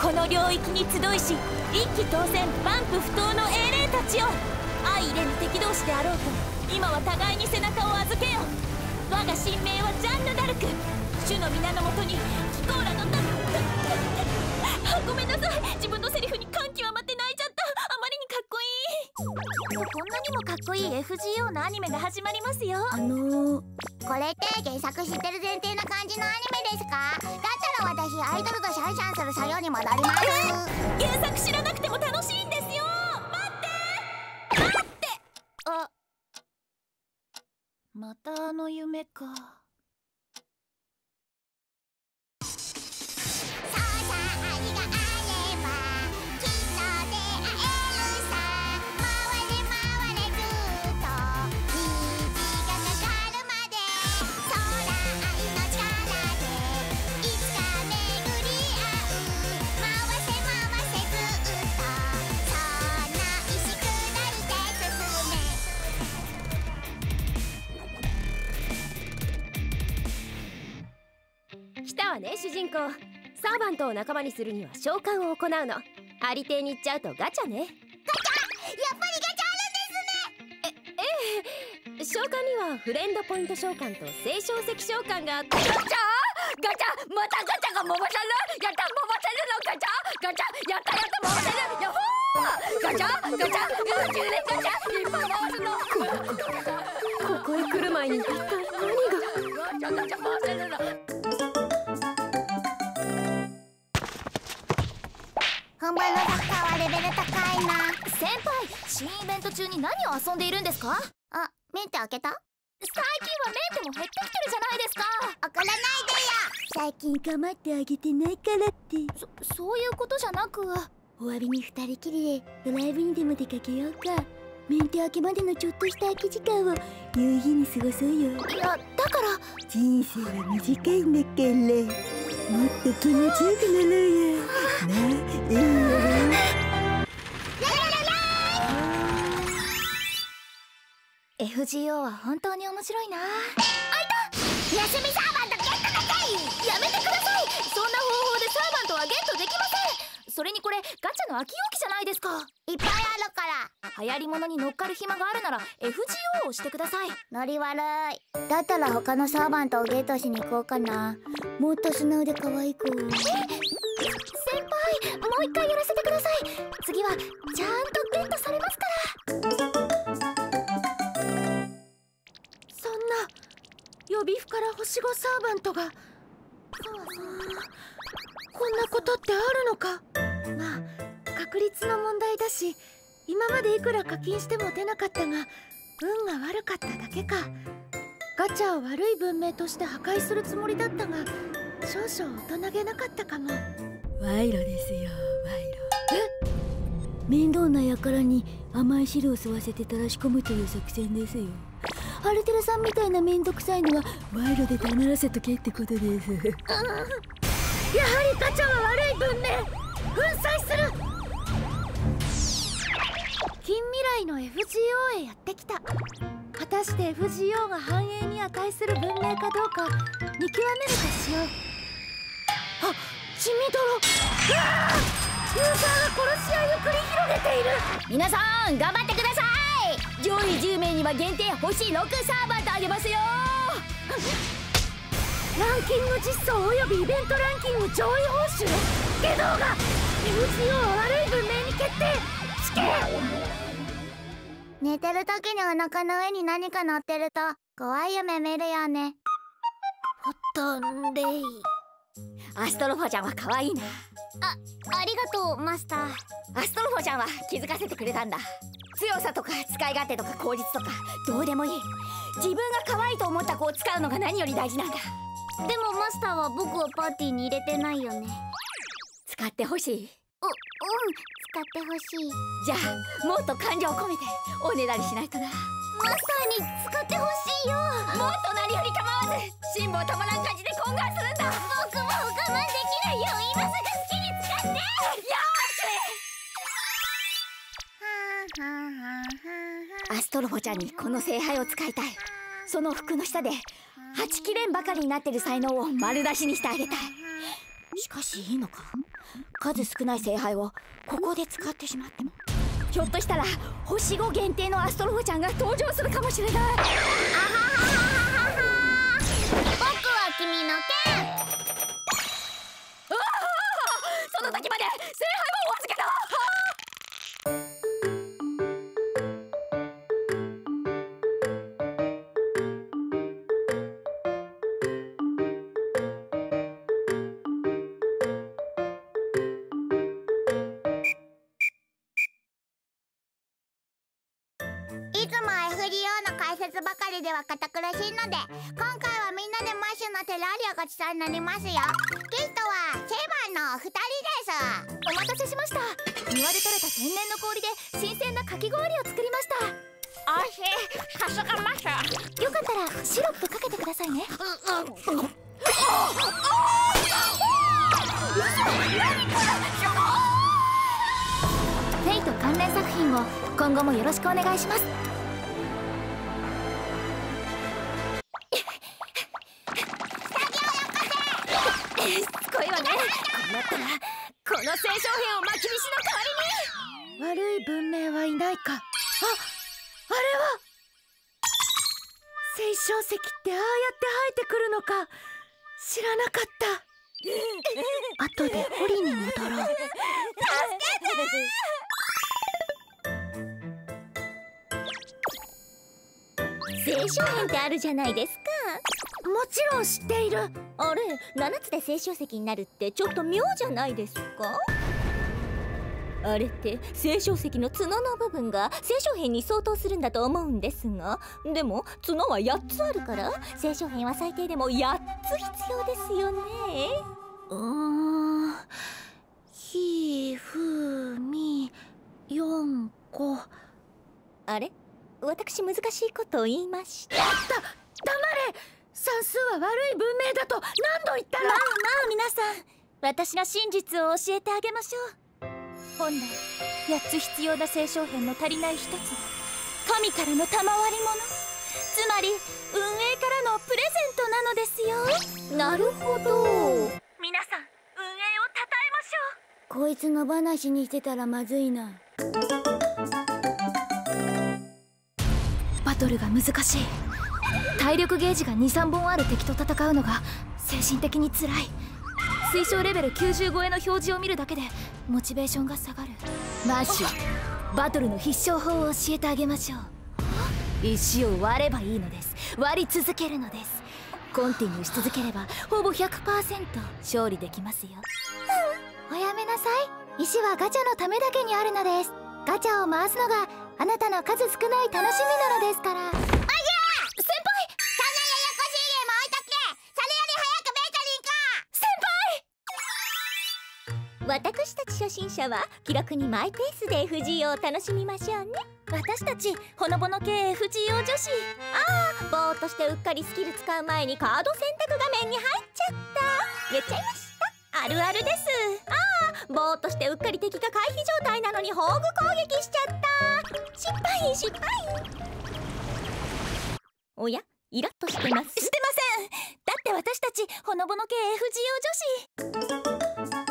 この領域に集いし、一騎当選万夫不当の英霊たちよ。相入れぬ敵同士であろうと、今は互いに背中を預けよ。我が神名はジャンヌ・ダルク。主の皆のもとにキコーラのごめんなさい、自分のセリフに感極まって泣いちゃった。あまりにかっこいい。こんなにもかっこいい FGO のアニメが始まりますよ。 これって原作知ってる前提な感じのアニメですか？だったら私アイドルとシャンシャンする作業に戻ります。 原作知らなくても楽しいんですよ。待ってあ、またあの夢か。 来たわね、主人公。サーバントを仲間にするには召喚を行うの。ありていに行っちゃうとガチャね。ガチャ、やっぱりガチャあるんですね。ええ、召喚にはフレンドポイント召喚と聖書石召喚があって。ガチャガチャ、またガチャが回さる。やった、回せるの。ガチャガチャ、やったやった、回せる。やっほー、ガチャガチャ、充電ガチャいっぱい回すの。ここへ来る前に一体何が。ガチャガチャ回せるの。 本番のサッカーはレベル高いな。 先輩、新イベント中に何を遊んでいるんですか？ あ、メンテ開けた？ 最近はメンテも減ってきてるじゃないですか。 怒らないでよ。最近構ってあげてないからって。 そういうことじゃなく、 お詫びに二人きりでドライブにでも出かけようか。メンテ明けまでのちょっとした空き時間を有意義に過ごそうよ。 いや、だから人生は短いんだから、もっと気持ちよくなろうよ。な、いいよ。 FGO は本当に面白いな。あいた！ 休みサーバントゲットださい。 やめてください。そんな方法でサーバントはゲットできません。それにこれガチャの空き容器じゃないですか。 いっぱいあるから。 流行り物に乗っかる暇があるなら FGO をしてください。 ノリ悪い。だったら他のサーバントをゲットしに行こうかな。もっと素直で可愛い子。 先輩、もう一回やらせてください。次はちゃんとゲットされますから。そんな予備符から星5サーバントが。こんなことってあるのか。まあ確率の問題だし、今までいくら課金しても出なかったが運が悪かっただけか。ガチャを悪い文明として破壊するつもりだったが少々大人げなかったかも。 賄賂ですよ、賄賂。面倒な輩に甘い汁を吸わせて垂らし込むという作戦ですよ。アルテラさんみたいな面倒くさいのは賄賂で黙らせとけってことです。 やはりガチャは悪い文明。粉砕する。近未来の FGO へやってきた。果たして FGO が繁栄に値する文明かどうか見極めるとしよう。あ、血みどろ。ユーザーが殺し合いを繰り広げている。 皆さん頑張ってください。上位10名には限定星6サーバントあげますよ。 ランキング実装およびイベントランキング上位報酬。下道が FGO は悪い文明に決定。死刑。 寝てる時にお腹の上に何か乗ってると怖い夢見るよね。 ほったんでい。 アストロフォちゃんは可愛いな。 ありがとうマスター。 アストロフォちゃんは気づかせてくれたんだ。強さとか使い勝手とか口実とかどうでもいい。自分が可愛いと思った子を使うのが何より大事なんだ。 でもマスターは僕をパーティーに入れてないよね。 使ってほしい。 使ってほしい。 じゃあもっと感情を込めておねだりしないとな。 マスターに使ってほしいよ。 もっと何より構わず辛抱たまらん感じで懇願するんだ。 僕も我慢できないよ。今すぐ好きに使って。 よーし。アストロフォちゃんにこの聖杯を使いたい。その服の下ではちきれんばかりになってる才能を丸出しにしてあげたい。 しかしいいのか、数少ない聖杯をここで使ってしまっても。ひょっとしたら星5限定のアストロフちゃんが登場するかもしれない。 僕は君の剣。 その時まで聖杯はお預けだ。 いつも FGO の解説ばかりでは堅苦しいので、今回はみんなでマッシュのテラリアごちそうになりますよ。ゲストはセイバーの2人です。 お待たせしました。庭で採れた天然の氷で新鮮なかき氷を作りました。 おいしい。さすがマッシュ。 よかったらシロップかけてくださいね。フェイト関連作品を今後もよろしくお願いします。 しつこいわね。こうなったらこの聖書兵をまきびしの代わりに。 悪い文明はいないか。あれは聖書石ってああやって生えてくるのか。知らなかった。後で掘りに戻ろう。 聖書編ってあるじゃないですか。 もちろん知っている。 あれ、7つで聖書石になるってちょっと妙じゃないですか。あれって聖書石の角の部分が聖書編に相当するんだと思うんですが、でも角は8つあるから聖書編は最低でも8つ必要ですよね。 ひふみ4個。 あれ、私難しいことを言いました。 黙れ。算数は悪い文明だと何度言ったら。 まあ皆さん、私の真実を教えてあげましょう。本来8つ必要な聖書編の足りない1つは神からの賜り物、つまり運営からのプレゼントなのですよ。 なるほど。 皆さん、運営をたたえましょう。こいつの話にしてたらまずいな。バトルが難しい。体力ゲージが 2,3 本ある敵と戦うのが精神的につらい。推奨レベル90超えの表示を見るだけでモチベーションが下がる。マッシュ、バトルの必勝法を教えてあげましょう。石を割ればいいのです。割り続けるのです。コンティニューし続ければほぼ 100% 勝利できますよ。おやめなさい。石はガチャのためだけにあるのです。ガチャを回すのがあなたの数少ない楽しみなのですから。 私たち初心者は気楽にマイペースで FGO を楽しみましょうね。 私たちほのぼの系 FGO 女子。 ぼーっとしてうっかりスキル使う前にカード選択画面に入っちゃった。言っちゃいました。あるあるです。ぼーっとしてうっかり敵が回避状態なのに宝具攻撃しちゃった。失敗失敗。おや、イラッとしてます。 してません。だって私たちほのぼの系 FGO 女子。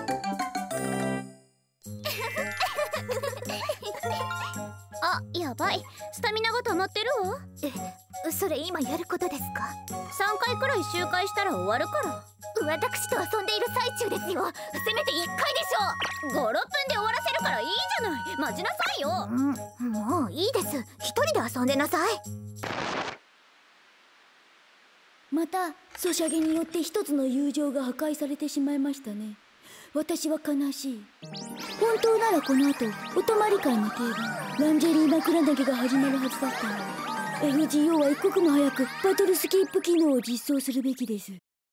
あ、やばい。スタミナが溜まってるわ。 それ今やることですか ？3回くらい周回したら終わるから。 私と遊んでいる最中ですよ。せめて1回でしょ。 5、6分で終わらせるからいいじゃない。待ちなさいよ。 もういいです。一人で遊んでなさい。またソシャゲによって一つの友情が破壊されてしまいましたね。私は悲しい。本当ならこの後お泊まり会の定番ランジェリー枕投げが始まるはずだったのに、 FGO は一刻も早くバトルスキップ機能を実装するべきです。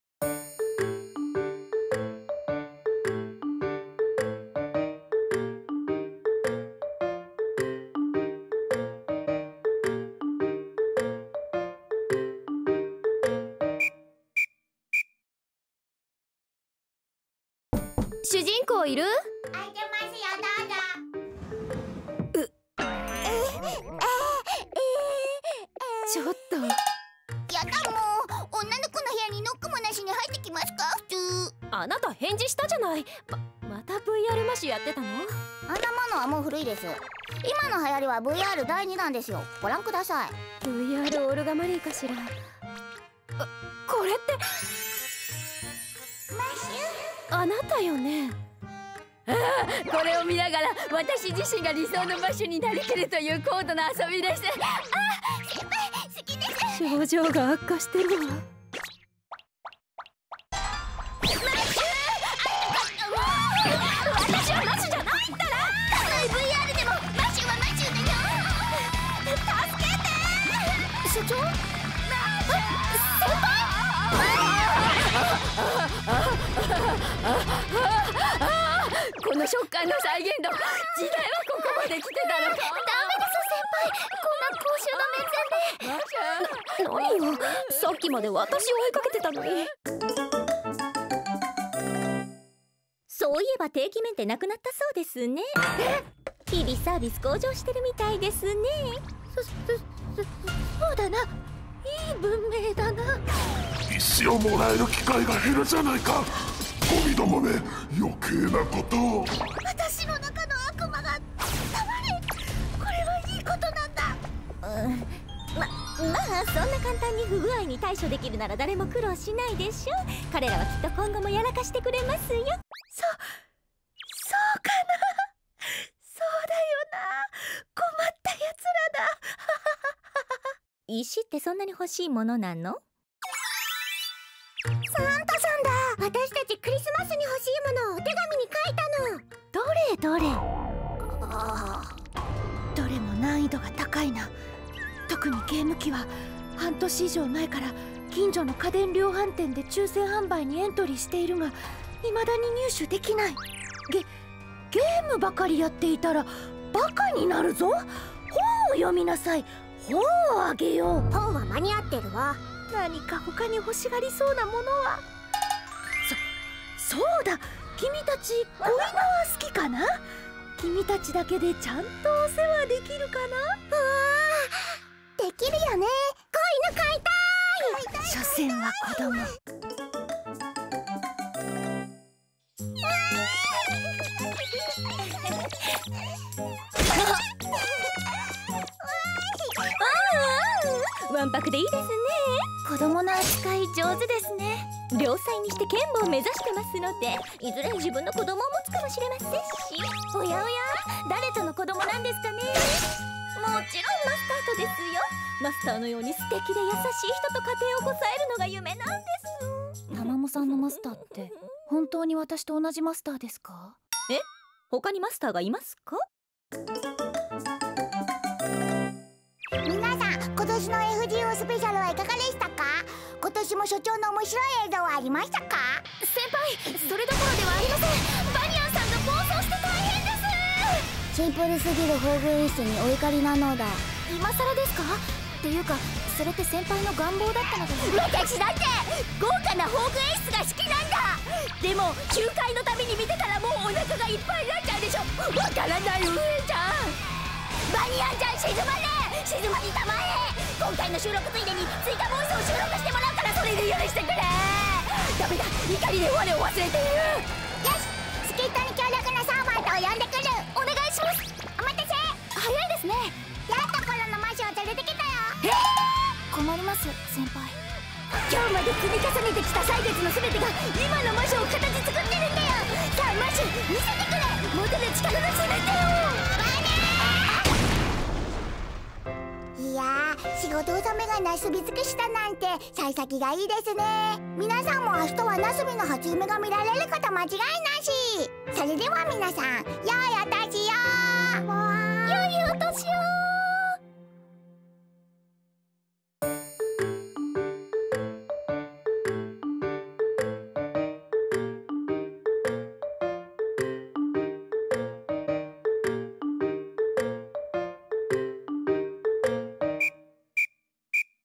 主人公いる？ 開いてますよ、どうぞ。 ちょっとやだ、もう女の子の部屋にノックもなしに入ってきますか、普通。 あなた返事したじゃない。また VR マッシュやってたの？ あんなものはもう古いです。今の流行りは VR 第2弾ですよ。ご覧ください。 VR オルガマリーかしら。これってマッシあなたよね。 これを見ながら私自身が理想のマッシュになりきるという高度な遊びです。 ュ。先輩好きです。 症状が悪化してるわ。 私はマッシュじゃないんだら。たとえ VR でもマッシュはマッシュだよ。助けて。所長？先輩？ この食感の再現度、時代はここまで来てたのか。 ダメです先輩。こんな公衆の面前で。 何よ、さっきまで私を追いかけてたのに。そういえば定期メンテなくなったそうですね。日々サービス向上してるみたいですね。 そうだな、いい文明だな。 石をもらえる機会が減るじゃないか。ゴミどもめ、余計なことを。 私の中の悪魔が黙れ。これはいいことなんだ。 まあそんな簡単に不具合に対処できるなら誰も苦労しないでしょ。彼らはきっと今後もやらかしてくれますよ。 そうかな。そうだよな。困ったやつらだ。 石ってそんなに欲しいものなの？ サンタさんだ。私たちクリスマスに欲しいものをお手紙に書いたの。 どれどれも難易度が高いな。特にゲーム機は半年以上前から近所の家電量販店で抽選販売にエントリーしているが、未だに入手できない。ゲームばかりやっていたらバカになるぞ。本を読みなさい。本をあげよう。 本は間に合ってるわ。 何か他に欲しがりそうなものは。そうだ、君たち子犬は好きかな。君たちだけでちゃんとお世話できるかな。 できるよね。子犬飼いたい。 所詮は子供。 わんぱくでいいですね。子供の扱い上手ですね。良妻にして剣舞を目指してますので、いずれ自分の子供を持つかもしれませんし。おやおや、誰との子供なんですかね。もちろんマスターとですよ。マスターのように素敵で優しい人と家庭をこさえるのが夢なんです。 たまもさんのマスターって本当に私と同じマスターですか？ 他にマスターがいますか？ 皆さん、今年の FGO スペシャルはいかがでしたか？今年も所長の面白い映像はありましたか？ 先輩、それどころではありません。バニアンさんが暴走して大変です。 シンプルすぎる宝具演出にお怒りなのだ。 今更ですか？っていうか、それって先輩の願望だったのです。 私だって豪華な宝具演出が好きなんだ。でも集会のために見てたらもうお腹がいっぱいになっちゃうでしょ。わからない上ちゃん。バニアンちゃん静まれ、静まりたまえ。今回の収録ついでに追加ボイスを収録してもらうから、それで許してくれ。ダメだ、怒りで我を忘れている。 よし、助っ人に強力なサーバーと呼んでくる。 お願いします。 お待たせ。 早いですね。 やっところのマシュを連れてきたよ。 困ります先輩。 今日まで積み重ねてきた歳月のすべてが今の魔女を形作ってるんだよ。さあマシュ、見せてくれ。持てる力のすべてを。 いやー、仕事納めがなすび尽くしたなんて幸先がいいですね。皆さんも明日はなすびの初夢が見られること間違いなし。それでは皆さん、良いお年